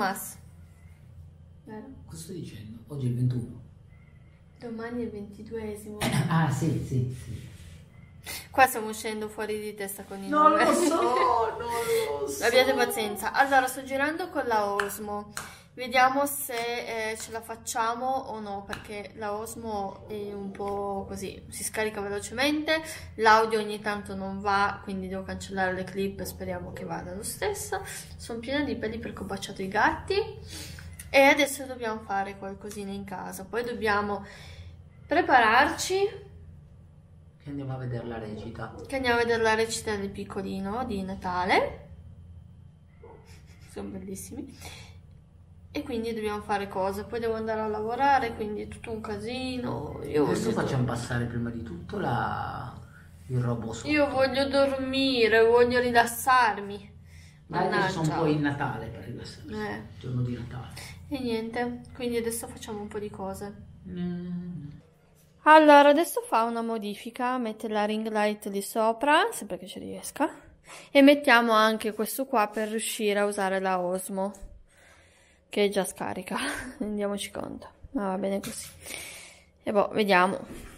Mas? Vero? Cosa sto dicendo? Oggi è il 21. Domani è il 22esimo. Ah, sì, sì, sì. Qua stiamo uscendo fuori di testa con i Non numeri. lo so, non lo so. Abbiate pazienza. Allora, sto girando con la Osmo. Vediamo se ce la facciamo o no, perché la Osmo è un po' così, si scarica velocemente, l'audio ogni tanto non va, quindi devo cancellare le clip e speriamo che vada lo stesso. Sono piena di peli perché ho baciato i gatti e adesso dobbiamo fare qualcosina in casa, poi dobbiamo prepararci. Che andiamo a vedere la recita. Che andiamo a vedere la recita del piccolino di Natale. Sono bellissimi. E quindi dobbiamo fare cose. Poi devo andare a lavorare, quindi è tutto un casino. Adesso facciamo passare prima di tutto il robot sotto. Io voglio dormire, voglio rilassarmi. Ma adesso sono un po' Mannaggia. il Natale per rilassarsi. Il giorno di Natale. E niente, quindi adesso facciamo un po' di cose. Allora, adesso fa una modifica, mette la ring light lì sopra, sempre che ci riesca, e mettiamo anche questo qua per riuscire a usare la Osmo, che è già scarica, rendiamoci conto, ma va bene così. E boh, vediamo.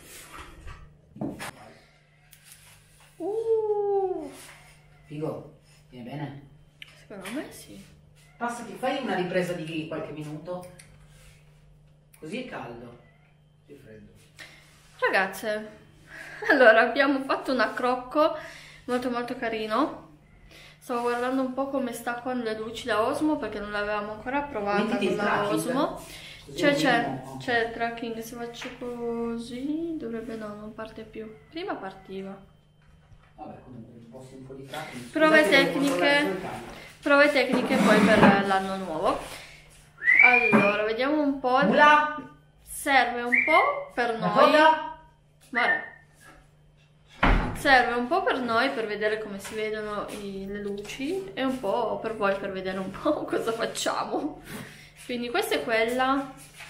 Figo, viene bene? Secondo me sì. Passati, fai una ripresa di qualche minuto. Così è caldo. Così è freddo. Ragazze, allora abbiamo fatto un accrocco molto molto carino. Stavo guardando un po' come sta con le luci da Osmo perché non l'avevamo ancora provata Mettiti con il la tracking. Osmo. Così C'è almeno- il tracking, se faccio così dovrebbe no, non parte più. Prima partiva. Vabbè, comunque un po' di tracking. Prove Scusate, devo controllare tecniche. solo il cambio. Prove tecniche poi per l'anno nuovo. Allora, vediamo un po'. Ula! Serve un po' per La noi. coda? Guarda. Serve un po' per noi per vedere come si vedono le luci e un po' per voi per vedere un po' cosa facciamo. Quindi questa è quella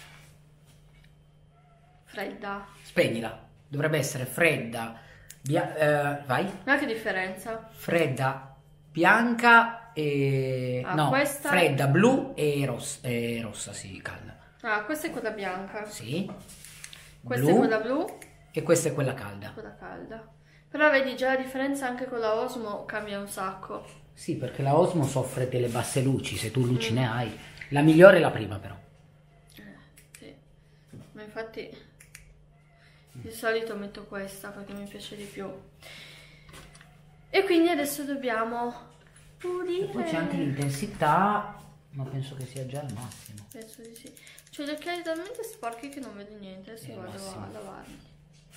fredda. Spegnila. Dovrebbe essere fredda. Vai. Ma che differenza? Fredda, bianca e... Ah, no, questa- fredda, blu e rossa, sì, calda. Ah, questa è quella bianca. Sì. Questa Blu, è quella blu, e questa è quella calda. quella calda. Però vedi già la differenza anche con la Osmo cambia un sacco. Sì, perché la Osmo soffre delle basse luci, se tu luci ne hai. La migliore è la prima però. Sì. Ma infatti di solito metto questa perché mi piace di più. E quindi adesso dobbiamo pulire. E poi c'è anche l'intensità, ma penso che sia già al massimo. Penso di sì. C'ho gli occhiali talmente sporchi che non vedo niente. Adesso Al vado massimo. a lavarmi.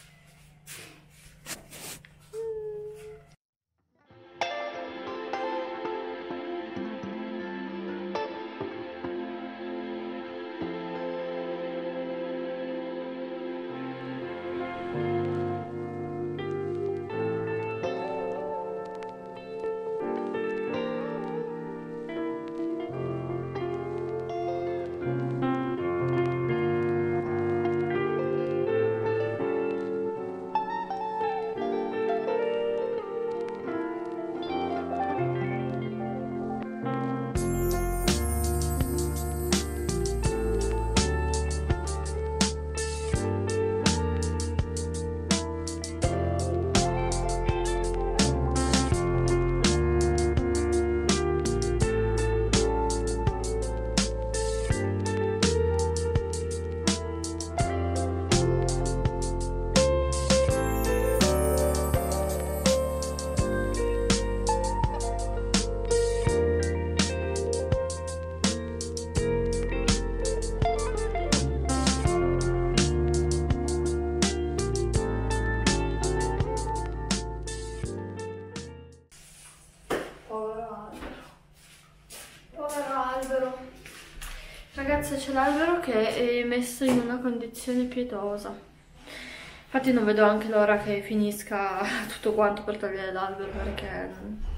Ragazzi, c'è l'albero che è messo in una condizione pietosa. Infatti non vedo anche l'ora che finisca tutto quanto per togliere l'albero perché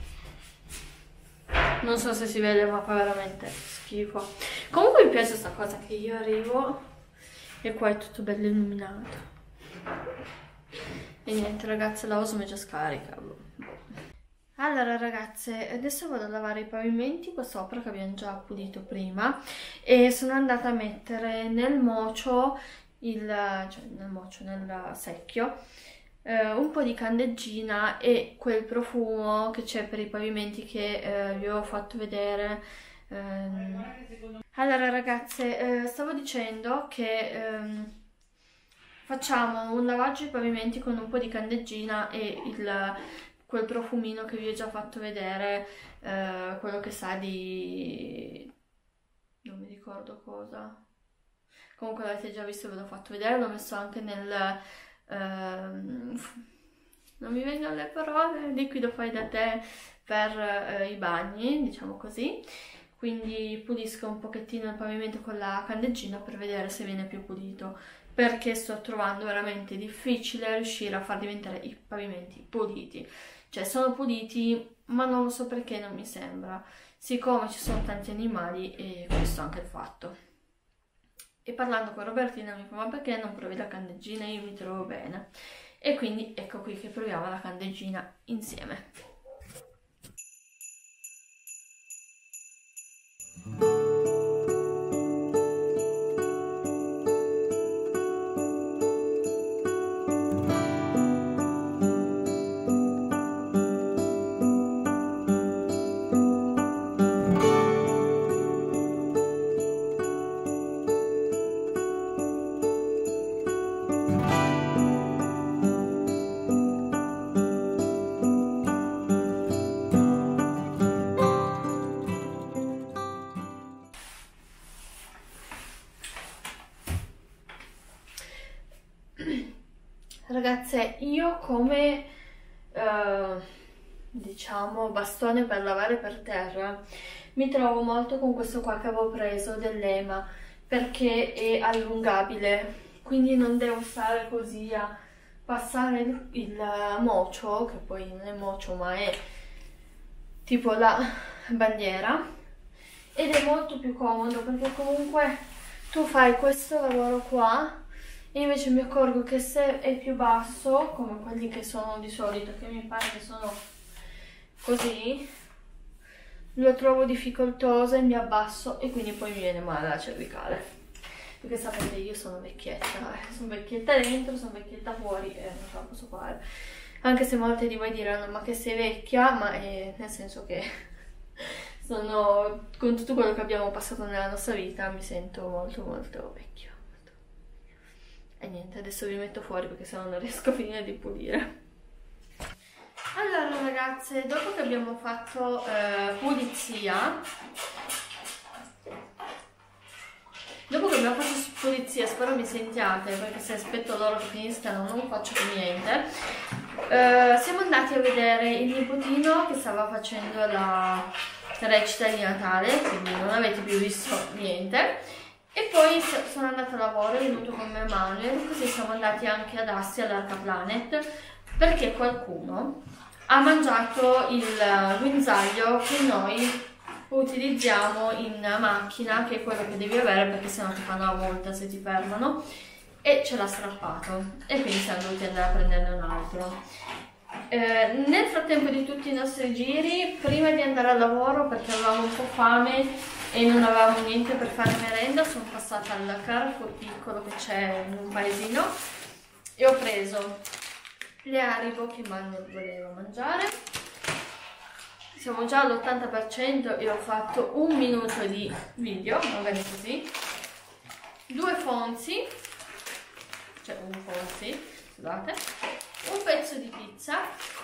non so se si vede, ma fa veramente schifo. Comunque mi piace questa cosa che io arrivo e qua è tutto bello illuminato. E niente ragazzi, la Osmo è già scarica. Allora ragazze, adesso vado a lavare i pavimenti qua sopra che abbiamo già pulito prima e sono andata a mettere nel mocio, nel secchio, un po' di candeggina e quel profumo che c'è per i pavimenti che vi avevo fatto vedere. Allora ragazze, stavo dicendo che facciamo un lavaggio ai pavimenti con un po' di candeggina e quel profumino che vi ho già fatto vedere, quello che sa di... non mi ricordo cosa. Comunque l'avete già visto, ve l'ho fatto vedere, l'ho messo anche nel... non mi vengono le parole, liquido fai da te per i bagni, diciamo così. Quindi pulisco un pochettino il pavimento con la candeggina per vedere se viene più pulito, perché sto trovando veramente difficile riuscire a far diventare i pavimenti puliti. Cioè sono puliti, ma non lo so perché non mi sembra, siccome ci sono tanti animali e questo è anche il fatto. E parlando con Robertina mi fa: ma perché non provi la candeggina? Io mi trovo bene. E quindi ecco qui che proviamo la candeggina insieme. Ragazze, io come diciamo bastone per lavare per terra mi trovo molto con questo qua che avevo preso dell'Ema, perché è allungabile, quindi non devo stare così a passare il mocio, che poi non è mocio ma è tipo la bandiera, ed è molto più comodo perché comunque tu fai questo lavoro qua. E invece mi accorgo che se è più basso, come quelli che sono di solito, che mi pare che sono così, lo trovo difficoltoso e mi abbasso e quindi poi mi viene male la cervicale. Perché sapete, io sono vecchietta dentro, sono vecchietta fuori e non ce la posso fare. Anche se molte di voi diranno: ma che sei vecchia? Ma nel senso che con tutto quello che abbiamo passato nella nostra vita mi sento molto molto vecchia. E niente, adesso vi metto fuori perché sennò non riesco a finire di pulire. Allora ragazze, dopo che abbiamo fatto pulizia, spero mi sentiate, perché se aspetto loro che finiscano non faccio più niente. Siamo andati a vedere il nipotino che stava facendo la recita di Natale, quindi non avete più visto niente. E poi sono andata a lavoro, è venuto con me Manuel, così siamo andati anche ad Asti all'Arca Planet, perché qualcuno ha mangiato il guinzaglio che noi utilizziamo in macchina, che è quello che devi avere perché sennò ti fanno la multa se ti fermano, e ce l'ha strappato e quindi siamo dovuti andare a prenderne un altro. Nel frattempo di tutti i nostri giri, prima di andare al lavoro, perché avevamo un po' fame e non avevamo niente per fare merenda, sono passata al Carrefour piccolo che c'è in un paesino e ho preso le Haribo che Manuel voleva mangiare. Siamo già all'80% e ho fatto un minuto di video, magari così. 2 Fonzi, cioè un Fonzi, scusate, un pezzo di pizza,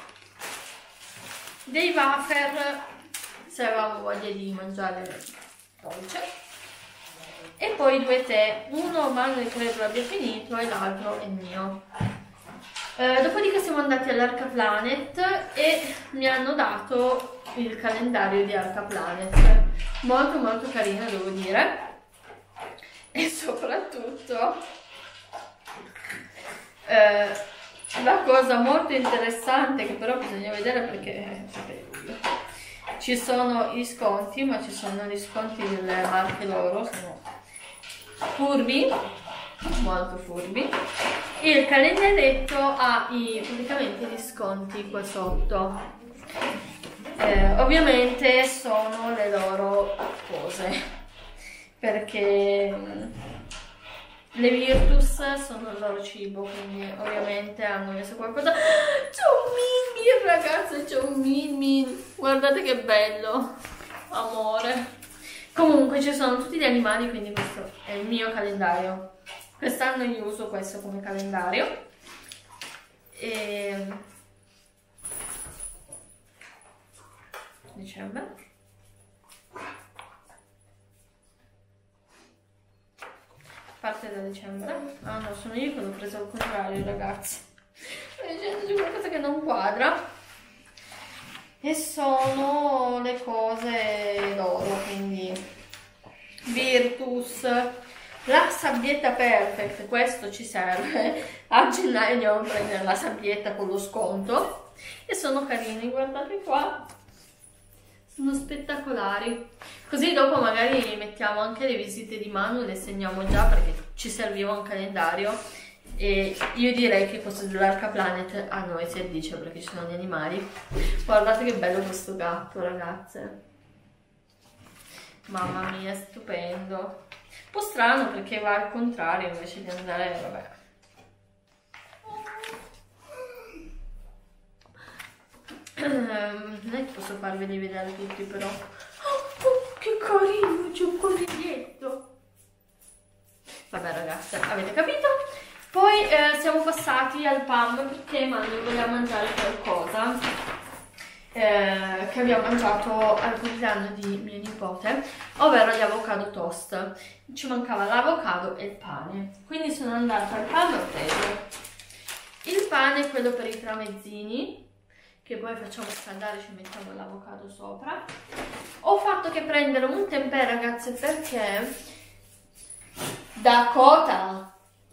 dei wafer se avevamo voglia di mangiare dolce, e poi 2 tè, uno Manuel credo l'abbia finito e l'altro è mio. Dopodiché siamo andati all'Arca Planet e mi hanno dato il calendario di Arca Planet, molto molto carino devo dire, e soprattutto la cosa molto interessante, che però bisogna vedere perché ci sono gli sconti, ma ci sono gli sconti delle marche loro, sono furbi, molto furbi. Il calendaretto ha praticamente gli sconti qua sotto. Ovviamente sono le loro cose, perché le Virtus sono il loro cibo, quindi ovviamente hanno messo qualcosa. C'è un Min, ragazzi, c'è un Min, guardate che bello, amore. Comunque ci sono tutti gli animali, quindi questo è il mio calendario. Quest'anno io uso questo come calendario. E dicembre. Parte da dicembre. Ah no, sono io che l'ho preso al contrario, ragazzi. Sto dicendo c'è qualcosa che non quadra. E sono le cose loro, quindi Virtus, la sabbietta Perfect, questo ci serve. A gennaio andiamo a prendere la sabbietta con lo sconto. E sono carini, guardate qua. Sono spettacolari. Così dopo magari mettiamo anche le visite di Manu, le segniamo già perché ci serviva un calendario. E io direi che questo dell'Arca Planet a noi si addice perché ci sono gli animali. Guardate che bello questo gatto, ragazze. Mamma mia, è stupendo. Un po' strano perché va al contrario invece di andare, vabbè. Non è che posso farveli vedere tutti però. Oh, che carino, c'è un coniglietto. Vabbè ragazze, avete capito? Poi siamo passati al PAM perché Manu voleva mangiare qualcosa che abbiamo mangiato al compleanno di mio nipote, ovvero gli avocado toast. Ci mancava l'avocado e il pane, quindi sono andata al PAM e ho preso il pane, quello per i tramezzini, che poi facciamo scaldare, ci mettiamo l'avocado sopra. Ho fatto che prendere un tempeh, ragazze, perché Dakota,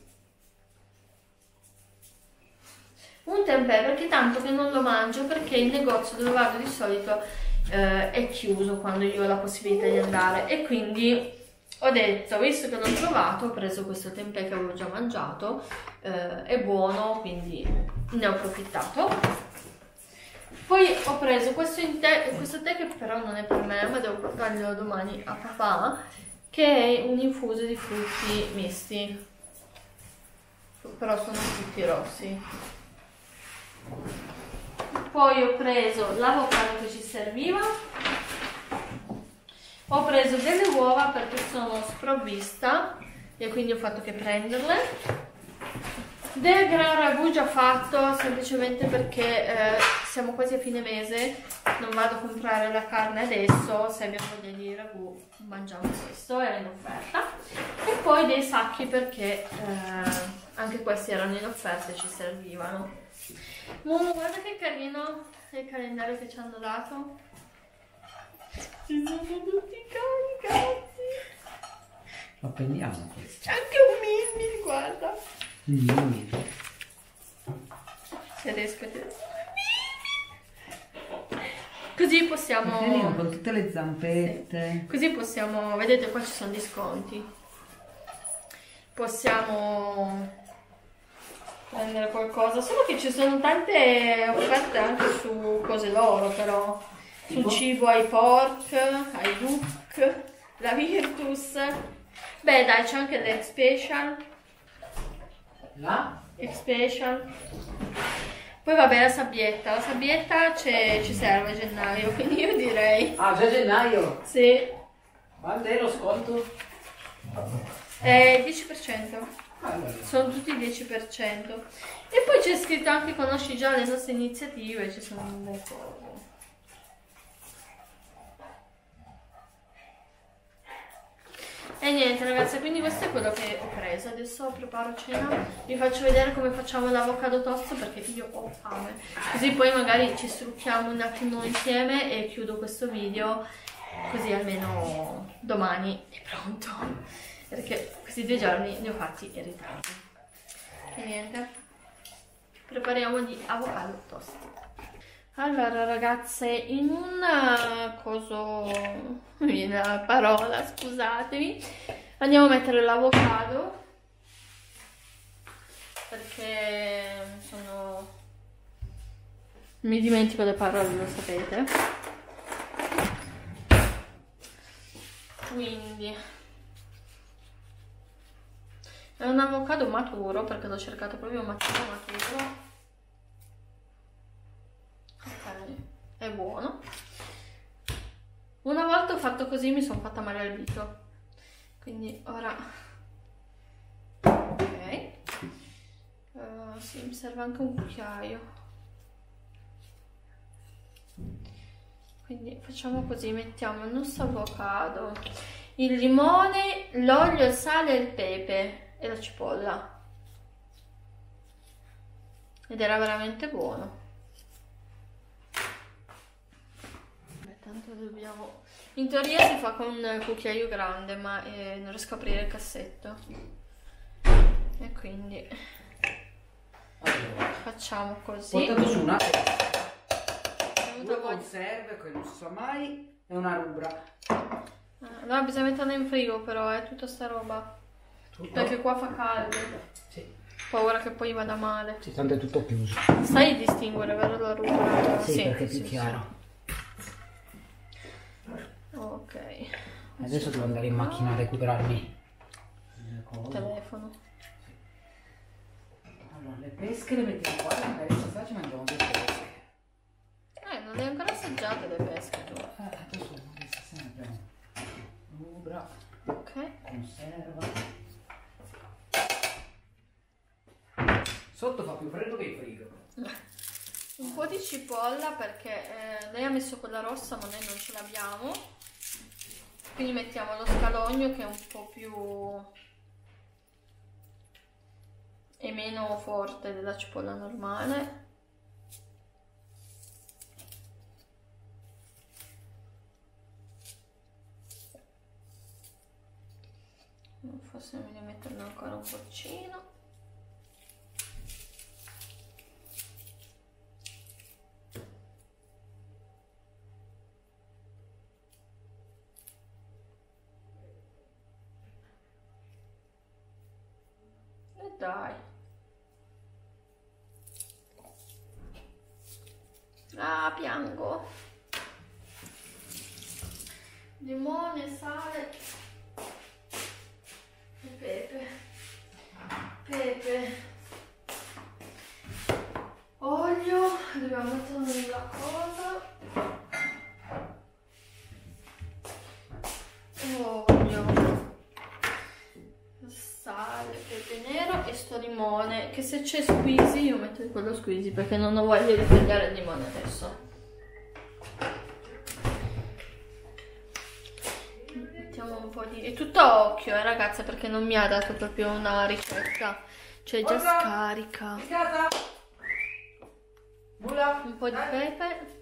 un tempeh perché tanto che non lo mangio, perché il negozio dove vado di solito è chiuso quando io ho la possibilità di andare, e quindi ho detto, visto che l'ho trovato, ho preso questo tempeh che avevo già mangiato, è buono, quindi ne ho approfittato. Poi ho preso questo tè che però non è per me, ma devo portarlo domani a papà, che è un infuso di frutti misti, però sono tutti rossi. Poi ho preso l'avocado che ci serviva, ho preso delle uova perché sono sprovvista e quindi ho fatto che prenderle. Del gran ragù già fatto, semplicemente perché siamo quasi a fine mese, non vado a comprare la carne adesso, se abbiamo voglia di ragù mangiamo questo, era in offerta. E poi dei sacchi perché anche questi erano in offerta e ci servivano. Guarda che carino il calendario che ci hanno dato. Ci sono tutti i cani, ragazzi. Lo prendiamo questo. C'è anche un Mimmi, guarda. Se riesco a dire. Così possiamo. Carino, con tutte le zampette. Sì. Così possiamo. Vedete, qua ci sono gli sconti. Possiamo prendere qualcosa. Solo che ci sono tante offerte anche su cose loro, però. Sul cibo ai pork, ai duck, la Virtus. Beh, dai, c'è anche l'Egg Special. Là? Egg Special. Poi vabbè, la sabbietta ci serve a gennaio, quindi io direi. Ah, già gennaio? Sì. Quando è lo sconto? 10%. Allora. Sono tutti 10%. E poi c'è scritto anche conosci già le nostre iniziative, ci sono delle cose. E niente ragazzi, quindi questo è quello che ho preso. Adesso preparo cena, vi faccio vedere come facciamo l'avocado toast perché io ho fame. Così poi magari ci strucchiamo un attimo insieme e chiudo questo video, così almeno domani è pronto. Perché questi 2 giorni li ho fatti in ritardo. E niente, prepariamo gli avocado toast. Allora ragazze, in un coso, mi viene la parola, scusatemi, andiamo a mettere l'avocado perché mi dimentico le parole, lo sapete. Quindi è un avocado maturo, perché l'ho cercato proprio maturo. Ok, è buono. Una volta ho fatto così, mi sono fatta male al dito, quindi ora ok. Sì, mi serve anche un cucchiaio, quindi facciamo così: mettiamo il nostro avocado, il limone, l'olio, il sale, il pepe e la cipolla, ed era veramente buono. Beh, tanto dobbiamo, in teoria si fa con un cucchiaio grande, ma non riesco a aprire il cassetto, e quindi Allora, facciamo così. ho portato su una due conserve che non si sa mai e una rubra. Allora bisogna metterla in frigo, però è tutta sta roba, perché qua fa caldo. Sì. Paura che poi vada male. Sì, tanto è tutto chiuso. Sai distinguere, vero, la rubra? Sì, perché è più chiaro. Ok. Adesso devo andare in macchina a recuperarmi Il telefono. Allora, le pesche le mettiamo qua, magari stasera ci mangiamo due pesche. Non le hai ancora assaggiate le pesche tu. Adesso stasera abbiamo rubra, Ok. conserva. Sotto fa più freddo che in frigo. Un po' di cipolla, perché lei ha messo quella rossa ma noi non ce l'abbiamo. Quindi mettiamo lo scalogno, che è un po' più e meno forte della cipolla normale. Forse meglio metterne ancora un poccino. E dai. Ah, piango. Limone, sale e pepe. Olio, dobbiamo mettere nella cosa. Olio, sale, pepe nero e sto limone, che se c'è squeezy io metto quello squeezy, perché non ho voglia di tagliare il limone adesso. Mettiamo un po' di... è tutto a occhio, ragazze, perché non mi ha dato proprio una ricetta, cioè già scarica. Un po' di pepe.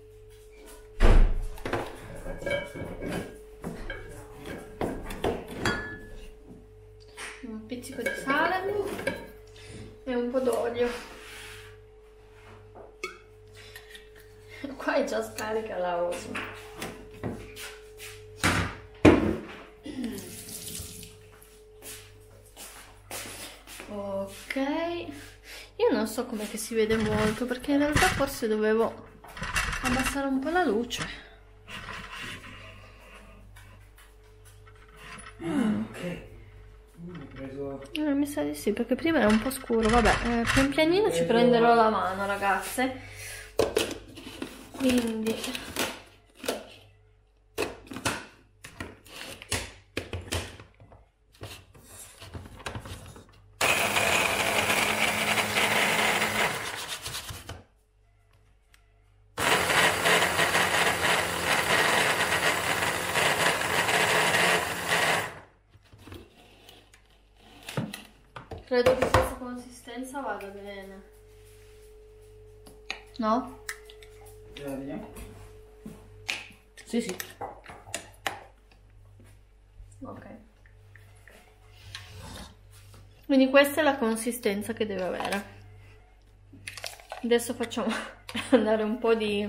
Un pizzico di sale e un po' d'olio. Qua è già scarica la Osmo. Ok, io non so com'è che si vede molto, perché in realtà forse dovevo abbassare un po' la luce. Ok. Ho preso... Mi sa di sì, perché prima era un po' scuro. Vabbè, pian pianino ci prenderò la mano, ragazze. Quindi credo che questa consistenza vada bene. No? Vediamo. Sì, sì. Ok. Quindi questa è la consistenza che deve avere. Adesso facciamo andare un po' di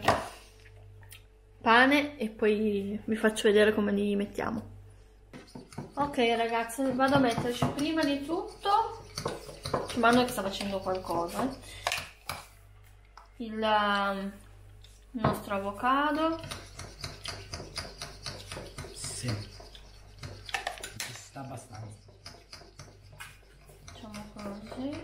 pane e poi vi faccio vedere come li mettiamo. Ok ragazzi, vado a metterci prima di tutto, Mano che sta facendo qualcosa, il nostro avocado. Sì. abbastanza. Facciamo così.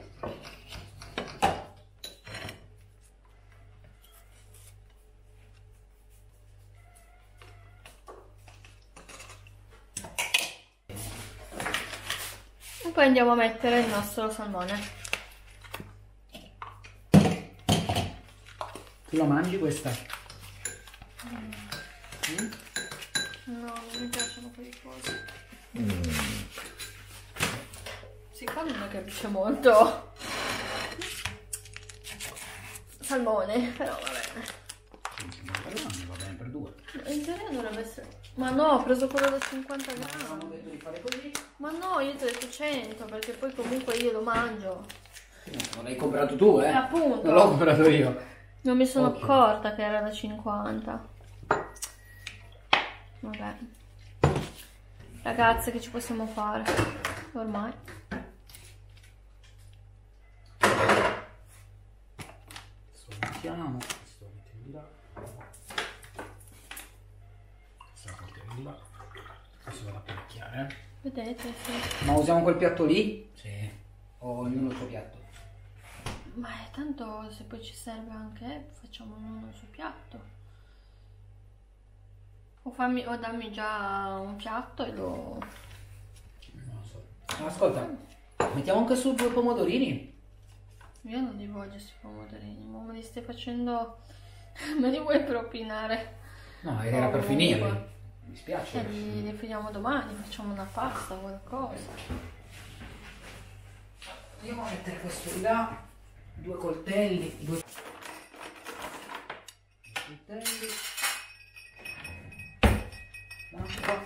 E poi andiamo a mettere il nostro salmone. Tu la mangi questa? No, non mi piacciono quelle cose. Sì, qua non mi capisce molto. Salmone, però va bene. Va bene per due. In teoria dovrebbe essere... Ma no, ho preso quello da 50 Avevamo grammi. detto di fare così? Ma no, io ti ho detto 100, perché poi comunque io lo mangio. Non l'hai comprato tu, eh? Appunto. Non l'ho comprato io. Non mi sono Ok. accorta che era da 50. Vabbè. Ragazze, che ci possiamo fare? Ormai. Questo lo mettiamo. Questo lo mettiamo di là. Questo lo mettiamo di là. Questo vado a picchiare. Vedete? Sì. Ma usiamo quel piatto lì? Sì. O ognuno il suo piatto? Ma tanto se poi ci serve anche, facciamo ognuno il suo piatto. O dammi già un piatto e lo... Non lo so. Ascolta, mettiamo anche su 2 pomodorini? Io non li voglio questi pomodorini, ma me li stai facendo... me li vuoi propinare? No, era per finirli. Mi dispiace. Li finiamo domani, facciamo una pasta o qualcosa. Andiamo a mettere questo di là. 2 coltelli. 2 coltelli. L'acqua.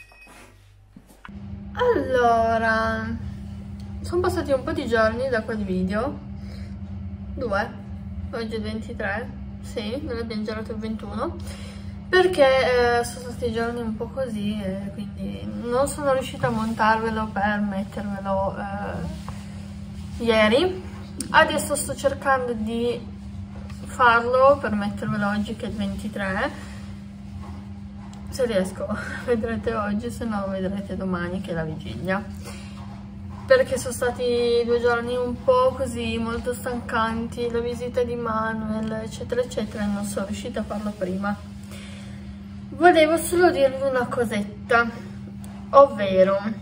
Allora, sono passati un po' di giorni da quel video. 2. Oggi è il 23. Sì, noi abbiamo girato il 21. Perché sono stati giorni un po' così e quindi non sono riuscita a montarvelo per mettervelo ieri. Adesso sto cercando di farlo per mettervelo oggi che è il 23. Se riesco vedrete oggi, se no vedrete domani che è la vigilia. Perché sono stati 2 giorni un po' così, molto stancanti, la visita di Manuel eccetera eccetera e non sono riuscita a farlo prima. Volevo solo dirvi una cosetta, ovvero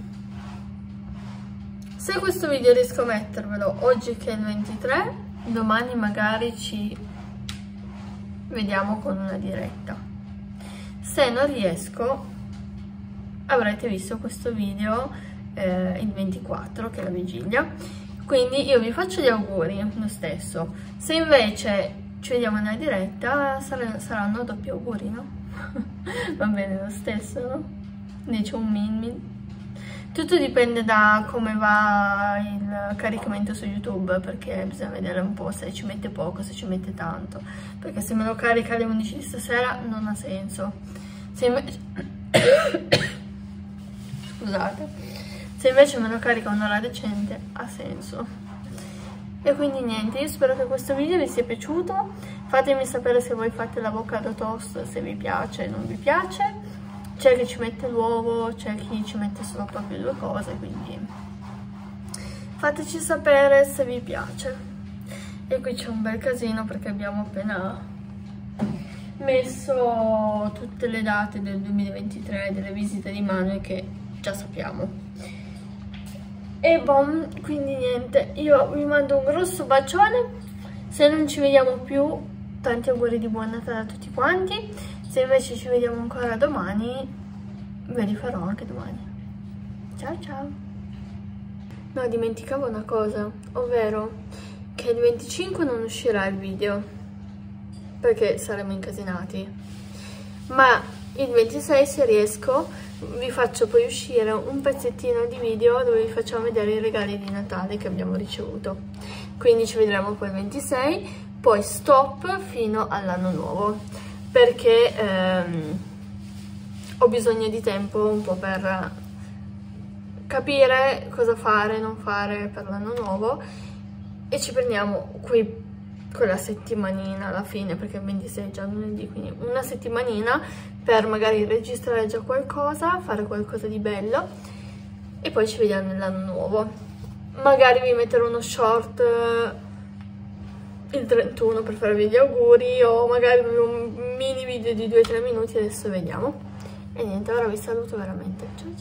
se questo video riesco a mettervelo oggi che è il 23, domani magari ci vediamo con una diretta. Se non riesco, avrete visto questo video il 24, che è la vigilia, quindi io vi faccio gli auguri lo stesso. Se invece ci vediamo nella diretta, saranno doppi auguri, no? Va bene lo stesso, no? Dice un min. Tutto dipende da come va il caricamento su YouTube, perché bisogna vedere un po' se ci mette poco, se ci mette tanto, perché se me lo carica alle 11 di stasera non ha senso. Se invece... Scusate. Se invece me lo carica un'ora decente, ha senso. E quindi niente, io spero che questo video vi sia piaciuto. Fatemi sapere se voi fate l'avocado toast, se vi piace o non vi piace. C'è chi ci mette l'uovo, c'è chi ci mette solo proprio 2 cose, quindi fateci sapere se vi piace. E qui c'è un bel casino perché abbiamo appena messo tutte le date del 2023 delle visite di Manuel che già sappiamo. E bom, quindi niente, io vi mando un grosso bacione. Se non ci vediamo più, tanti auguri di buon Natale a tutti quanti. Se invece ci vediamo ancora domani, ve li farò anche domani. Ciao ciao! No, dimenticavo una cosa, ovvero che il 25 non uscirà il video, perché saremo incasinati. Ma il 26, se riesco, vi faccio poi uscire un pezzettino di video dove vi facciamo vedere i regali di Natale che abbiamo ricevuto. Quindi ci vedremo poi il 26, poi stop fino all'anno nuovo. Perché ho bisogno di tempo un po' per capire cosa fare, non fare per l'anno nuovo, e ci prendiamo quella settimanina alla fine, perché il 26 è già lunedì, quindi una settimanina per magari registrare già qualcosa, fare qualcosa di bello e poi ci vediamo nell'anno nuovo. Magari vi metterò uno short il 31 per farvi gli auguri, o magari un mini video di 2-3 minuti, adesso vediamo. E niente, ora vi saluto veramente. Ciao!